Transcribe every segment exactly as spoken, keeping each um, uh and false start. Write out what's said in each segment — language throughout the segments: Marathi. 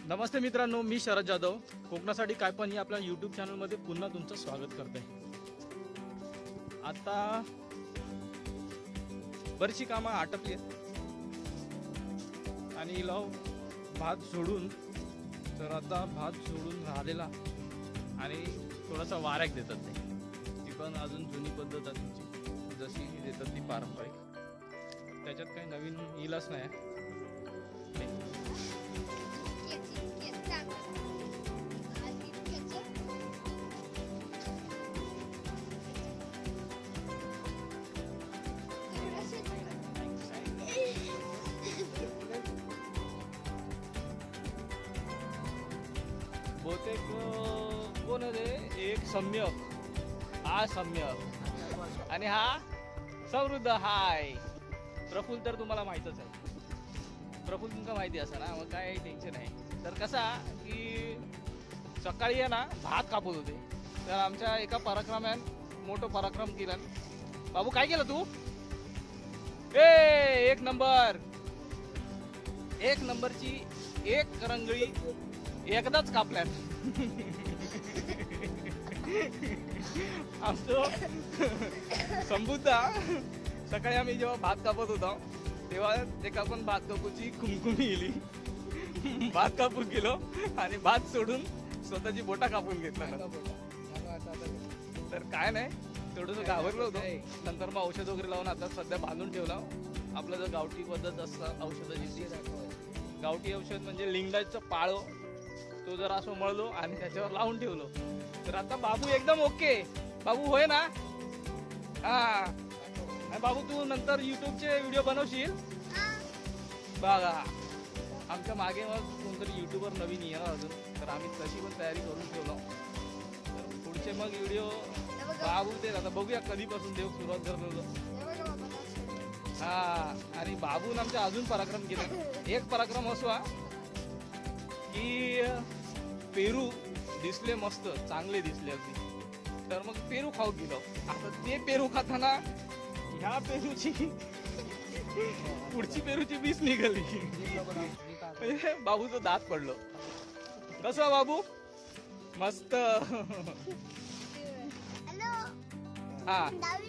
नमस्ते मित्रांनो, मी शरद जाधव कोकणासाठी काय पण या आपल्या यूट्यूब चॅनलमध्ये पुन्हा तुमचं स्वागत करते। आता बरीचशी कामं आटपली आणि लाव भात सोडून तर आता भात सोडून राहिलेला आणि थोडासा वाऱ्याक देतात ते ती पण अजून जुनी पद्धत आहे तुमची जशी देतात ती पारंपरिक, त्याच्यात काही नवीन येईलच नाही। बहुतेक कोण आहे, एक सम्यक, हा सम्यक आणि हा समृद्ध। हाय प्रफुल्ल, तर तुम्हाला माहीतच आहे, प्रफुल्ल तुमका माहिती असा ना, मग काय टेन्शन आहे। तर कसा की सकाळी आहे ना भात कापत होते, तर आमच्या एका पराक्रम्यान मोठं पराक्रम केला। बाबू काय केलं तू? ए एक नंबर, एक नंबरची एक करंगळी एकदाच कापल्यात। आमचं संबुद्धा सकाळी आम्ही जेव्हा भात कापत होतो तेव्हा एका पण भात कापूची कुमकुमी गेली, भात कापून गेलो आणि भात सोडून स्वतःची बोटा कापून घेतला। तर काय नाही, थोडंसं घाबरलो होतो, नंतर मग औषध वगैरे लावून आता सध्या बांधून ठेवला। आपलं जर गावठी पद्धत असतं औषधाची, गावठी औषध म्हणजे लिंगाचं पाळो, तो जर असं मळलो आणि त्याच्यावर लावून ठेवलो तर आता बाबू एकदम ओके। बाबू होय ना? हा बाबू, तू नंतर युट्यूबचे व्हिडिओ बनवशील बघा। आमच्या मागे मग कोणतरी युट्यूबर नवीन येणार अजून, तर आम्ही तशी पण तयारी करून ठेवलो। तर पुढचे मग व्हिडिओ बाबू ते आता बघूया कधीपासून देव सुरुवात करतो। हा आणि बाबून आमच्या अजून पराक्रम केला। एक पराक्रम असवा की पेरू दिसले मस्त, चांगले दिसले अगदी, तर मग पेरू खाऊ गेलो। आता ते पेरू खाताना ह्या पेरूची पुढची पेरूची बीस निघाली, बाबूचं दात पडलो। कसं बाबू? मस्त। हा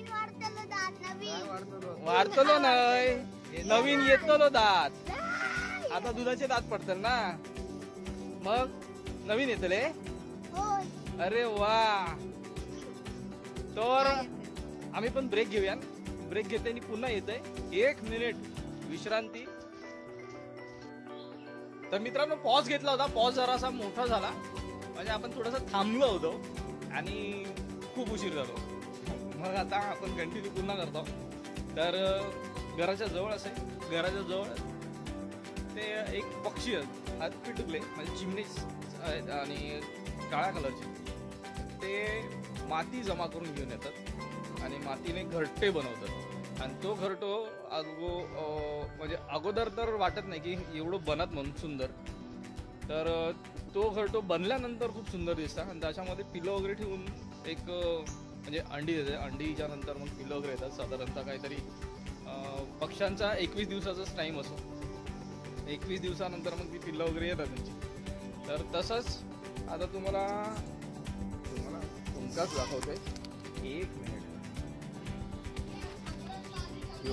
वाढतलो नाही, नवीन येतलो दात। आता दुधाचे दात पडतात ना, मग नवीन येतले। अरे वा, तर आम्ही पण ब्रेक घेऊया। ब्रेक घेते आणि पुन्हा येते, एक मिनिट विश्रांती। तर मित्रांनो पॉज घेतला होता, पॉज जरासा मोठा झाला म्हणजे आपण थोडंसं थांबलो होतो आणि खूप उशीर झालो। मग आता आपण कंटिन्यू पुन्हा करतो। तर घराच्या जवळ असे, घराच्या जवळ ते एक पक्षी आहेत, हात पिटुकले म्हणजे चिमणीच आहेत आणि काळ्या कलरचे, ते माती जमा करून घेऊन येतात आणि मातीने घरटे बनवतात। आणि तो घरटो अगो म्हणजे अगोदर तर वाटत नाही की एवढं बनत म्हणून सुंदर, तर तो घरटो बनल्यानंतर खूप सुंदर दिसतात आणि त्याच्यामध्ये पिलं वगैरे ठेवून एक म्हणजे अंडी देते। अंडीच्या नंतर मग पिलं वगैरे येतात। साधारणतः काहीतरी पक्ष्यांचा एकवीस दिवसाचाच टाईम असतो, एकवीस दिवसानंतर मग ती पिल्लं वगैरे येतात त्यांची। तर तसंच आता तुम्हाला तुम्हाला तुमकाच दाखवतोय, एक मिनिट। यो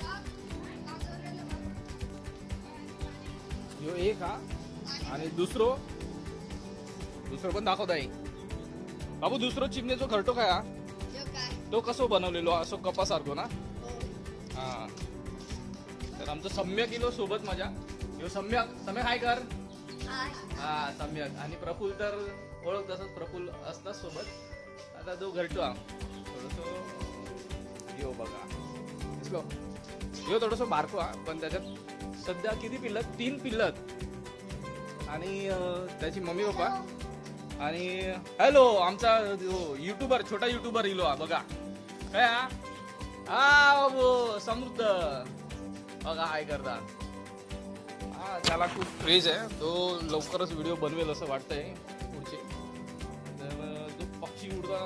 यो एक हा आणि दुसरो दुसरं पण दाखवता येईल बाबू। दुसरं चिमणीचो घरटो काय हा, तो कसो बनवलेलो असो कपासारखो ना। हा तर आमचं सम्यक इलो सोबत माझ्या, यो सम्यक सम्यक हाय कर। हा सम्यक आणि प्रफुल्ल तर ओळख तसंच प्रफुल्ल असतात सोबत। आता तो घरटो हा थोडंसं यो बघा, यो थोडंसं बारको हा, पण त्याच्यात सध्या किती पिल्लत? तीन पिल्लत आणि त्याची मम्मी पप्पा आणि हॅलो आमचा युट्यूबर, छोटा युट्यूबर इलो हा बघा। काय हा? हा बाबू समृद्ध बघा हाय करता। हा त्याला खूप क्रेज आहे, तो लवकरच व्हिडिओ बनवेल असं वाटतंय पुढचे। तर तो पक्षी उडता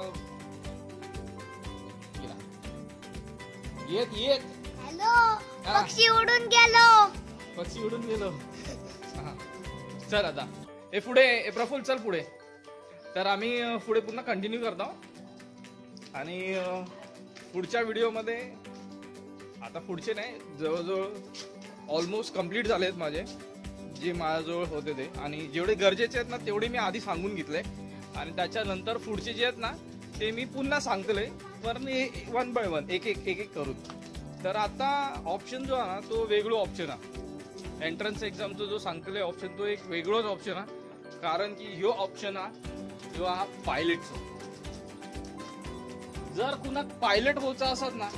येत येत हॅलो, पक्षी उडून गेलो, पक्षी उडून गेलो। चल आता हे पुढे हे प्रफुल्ल चल पुढे. तर आम्ही अं, पुढे पुन्हा कंटिन्यू करतो आणि अं, पुढच्या व्हिडिओमध्ये आता पुढचे नाही जवळजवळ ऑलमोस्ट कंप्लीट झाले आहेत माझे जे माझ्याजवळ होते ते, आणि जेवढे गरजेचे आहेत ना तेवढे मी आधी सांगून घेतले आणि त्याच्यानंतर पुढचे जे आहेत ना ते मी पुन्हा सांगतले, पण वन बाय वन एक एक एक एक करून. तर आता ऑप्शन जो आहे ना तो वेगळो ऑप्शन आहे. एंट्रन्स एक्झामचा जो सांगतले ऑप्शन तो एक वेगळोच ऑप्शन आहे, कारण की ह्यो ऑप्शन हा ह्यो हा पायलटचा. जर कुणा पायलट व्हायचं असत ना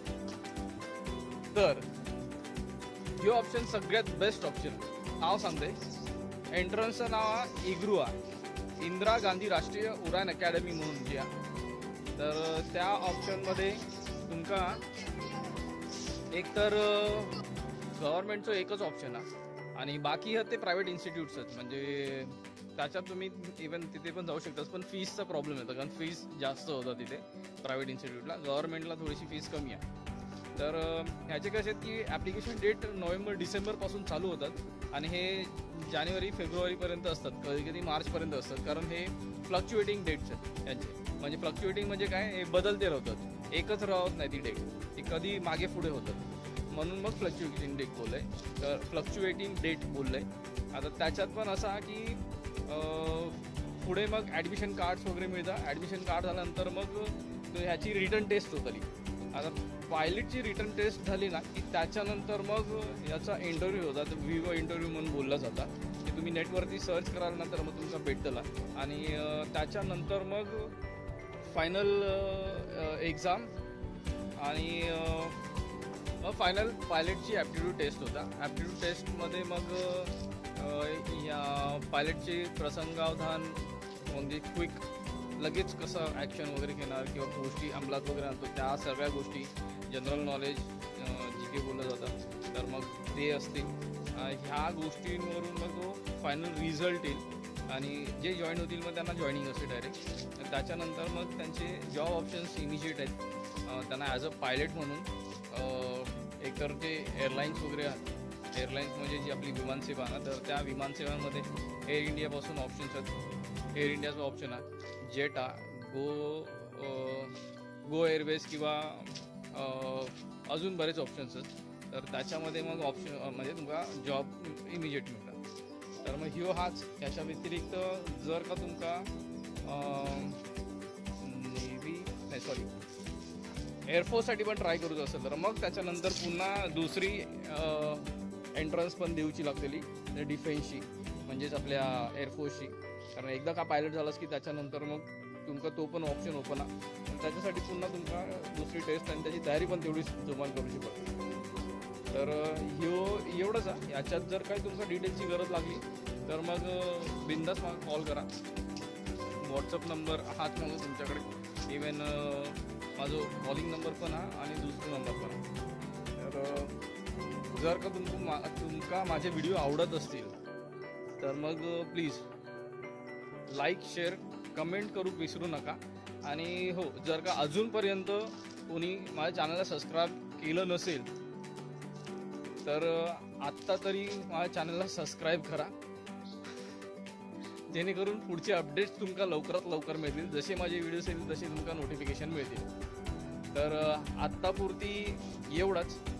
तर ह्यो ऑप्शन सगळ्यात बेस्ट ऑप्शन. नाव सांगते, एंट्रन्सचं नाव आहे इग्रू आहे, इंदिरा गांधी राष्ट्रीय उडान अकॅडमी म्हणून जी आहे. तर त्या ऑप्शनमध्ये तुमका एक तर गव्हर्नमेंटचं एकच ऑप्शन आहे आणि बाकी ते प्रायव्हेट इन्स्टिट्यूट्स आहेत. म्हणजे त्याच्यात तुम्ही इवन तिथे पण जाऊ शकता, पण फीसचा प्रॉब्लेम येतो कारण फीस जास्त होतं तिथे प्रायव्हेट इन्स्टिट्यूटला. गव्हर्नमेंटला थोडीशी फीस कमी आहे. तर ह्याचे कसे आहेत की ॲप्लिकेशन डेट नोव्हेंबर डिसेंबरपासून चालू होतात आणि हे जानेवारी फेब्रुवारीपर्यंत असतात, कधी कधी मार्चपर्यंत असतात, कारण हे फ्लक्च्युएटिंग डेट्स आहेत त्यांचे. म्हणजे फ्लक्च्युएटिंग म्हणजे काय, हे बदलते राहतात, एकच राहत नाही ती डेट, ती कधी मागे पुढे होतात, म्हणून मग फ्लक्च्युएटिंग डेट बोललंय. तर फ्लक्च्युएटिंग डेट बोललंय. आता त्याच्यात पण असा की पुढे मग ॲडमिशन कार्ड्स वगैरे मिळतात. ॲडमिशन कार्ड झाल्यानंतर मग ह्याची रिटर्न टेस्ट होतली. आता पायलटची रिटर्न टेस्ट झाली ना की त्याच्यानंतर मग याचा इंटरव्ह्यू होता, तर विवो इंटरव्ह्यू म्हणून बोलला जाता, की तुम्ही नेटवरती सर्च कराल ना तर मग तुमचा भेटला. आणि त्याच्यानंतर मग फायनल एक्झाम आणि फायनल पायलटची ॲप्टिट्यूड टेस्ट होता. ॲप्टिट्यूड टेस्टमध्ये मग या पायलटचे प्रसंगावधान म्हणजे क्विक लगेच कसं ॲक्शन वगैरे घेणार किंवा गोष्टी अंमलात वगैरे आणतो त्या सगळ्या गोष्टी, जनरल नॉलेज जी काही बोललं जातं तर मग ते असतील. ह्या गोष्टींवरून मग तो फायनल रिझल्ट येईल आणि जे जॉईन होतील मग त्यांना जॉईनिंग असते डायरेक्ट. त्याच्यानंतर मग त्यांचे जॉब ऑप्शन्स इनिशिएट आहेत त्यांना ॲज अ पायलट म्हणून. एकतर जे एअरलाईन्स वगैरे आहेत, एअरलाईन्स म्हणजे जी आपली विमानसेवा ना, तर त्या विमानसेवांमध्ये एअर इंडियापासून ऑप्शन्स आहेत. एअर इंडियाचा ऑप्शन आहे, जेटा, गो गो एअरवेज किंवा अजून बरेच ऑप्शन्स आहेत. तर त्याच्यामध्ये मग ऑप्शन म्हणजे तुमका जॉब इमिजिएट मिळतात. तर मग ह्यो हाच. याच्या व्यतिरिक्त जर का तुमका नेव्ही नाही सॉरी एअरफोर्ससाठी पण ट्राय करूच असेल तर मग त्याच्यानंतर पुन्हा दुसरी एंट्रन्स पण देऊची लागतेली डिफेन्सची, म्हणजेच आपल्या एअरफोर्सची. कारण एकदा का पायलट झालास की त्याच्यानंतर मग तुमका तो पण ऑप्शन ओपन आहे. त्याच्यासाठी पुन्हा तुमका दुसरी टेस्ट आणि त्याची तयारी पण तेवढीच जोमान करू शकतो. तर ह्यो एवढंच आहे. याच्यात जर काही तुमका डिटेल्सची गरज लागली तर मग बिंदास मला कॉल करा. व्हॉट्सअप नंबर हाच मग तुमच्याकडे. इवन माझं कॉलिंग नंबर पण आहे आणि दुसरा नंबर पण आहे. तर जर का तुमको मा तुमका माझे व्हिडिओ आवडत असतील तर मग प्लीज लाईक, शेअर, कमेंट करू विसरू नका. आणि हो, जर का अजूनपर्यंत कोणी माझ्या चॅनलला सबस्क्राईब केलं नसेल तर आत्ता तरी माझ्या चॅनलला सबस्क्राईब करा, जेणेकरून पुढचे अपडेट्स तुमका लवकरात लवकर मिळतील. जसे माझे व्हिडिओज येतील तसे तुमका नोटिफिकेशन मिळतील. तर आत्तापुरती एवढंच.